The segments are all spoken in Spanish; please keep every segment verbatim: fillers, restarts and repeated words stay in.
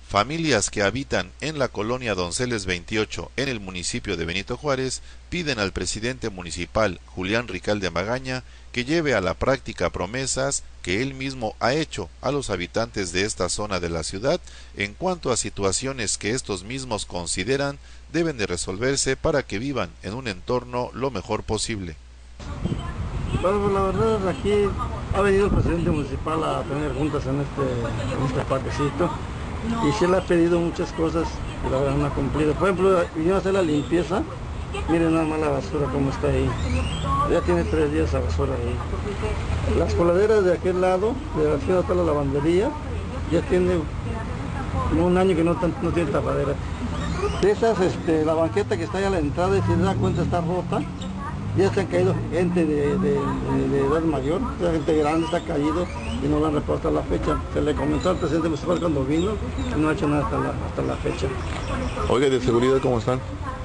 Familias que habitan en la colonia Donceles veintiocho en el municipio de Benito Juárez piden al presidente municipal Julián Ricalde Magaña que lleve a la práctica promesas que él mismo ha hecho a los habitantes de esta zona de la ciudad en cuanto a situaciones que estos mismos consideran deben de resolverse para que vivan en un entorno lo mejor posible. Bueno, la verdad aquí ha venido el presidente municipal a tener juntas en este, en este parquecito y se le ha pedido muchas cosas y la verdad no ha cumplido. Por ejemplo, vinieron a hacer la limpieza, miren nada más la basura como está ahí, ya tiene tres días la basura ahí. Las coladeras de aquel lado, de la ciudad está la lavandería, ya tiene un año que no, no tiene tapadera. De esas, este, la banqueta que está ahí a la entrada, si se da cuenta está rota. Ya se han caído gente de, de, de, de edad mayor, la gente grande se ha caído y no lo han reportado a la fecha. Se le comentó al presidente municipal cuando vino y no ha hecho nada hasta la, hasta la fecha. Oiga, ¿de seguridad cómo están?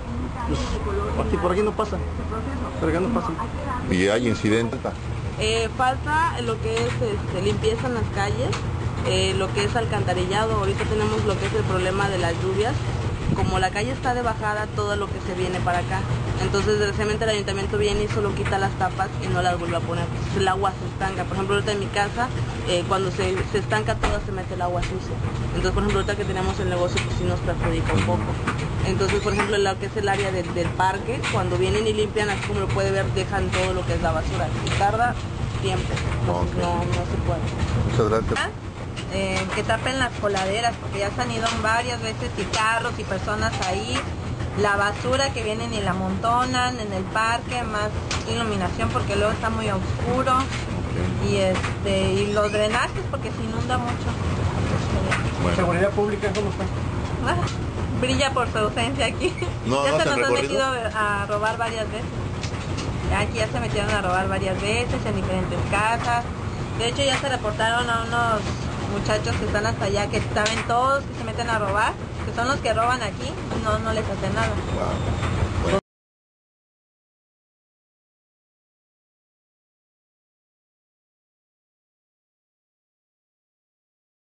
Pues, aquí, por aquí no pasa, por acá no pasa. ¿Y hay incidentes? Eh, falta lo que es este, limpieza en las calles, eh, lo que es alcantarillado. Ahorita tenemos lo que es el problema de las lluvias. Como la calle está de bajada, todo lo que se viene para acá. Entonces, desgraciadamente el ayuntamiento viene y solo quita las tapas y no las vuelve a poner. Entonces, el agua se estanca. Por ejemplo, ahorita en mi casa, eh, cuando se, se estanca todo, se mete el agua sucia. Entonces, por ejemplo, ahorita que tenemos el negocio, pues sí nos perjudica un poco. Entonces, por ejemplo, lo que es el área de, del parque, cuando vienen y limpian, así como lo puede ver, dejan todo lo que es la basura. Y tarda tiempo. Entonces, okay. no, no se puede. Muchas gracias. Eh, que tapen las coladeras porque ya se han ido varias veces y carros y personas ahí, la basura que vienen y la amontonan en el parque, más iluminación porque luego está muy oscuro y este y los drenajes porque se inunda mucho. Bueno. ¿Seguridad pública cómo está? Ah, brilla por su ausencia aquí. No, ya no se nos han recorrido? metido a robar varias veces. Aquí ya se metieron a robar varias veces en diferentes casas. De hecho ya se reportaron a unos muchachos que están hasta allá, que saben todos, que se meten a robar, que son los que roban aquí, no, no les hacen nada. Wow.